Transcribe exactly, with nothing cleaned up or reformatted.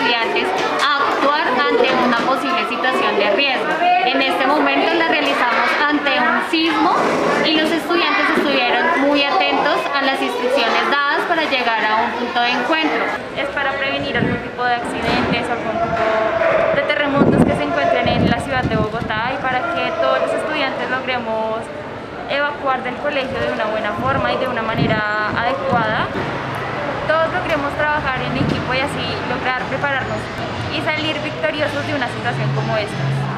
estudiantes a actuar ante una posible situación de riesgo. En este momento la realizamos ante un sismo y los estudiantes estuvieron muy atentos a las instrucciones dadas para llegar a un punto de encuentro. Es para prevenir algún tipo de accidentes o algún tipo de terremotos que se encuentren en la ciudad de Bogotá y para que todos los estudiantes logremos evacuar del colegio de una buena forma y de una manera adecuada. Todos logremos trabajar en equipo y así lograr prepararnos y salir victoriosos de una situación como esta.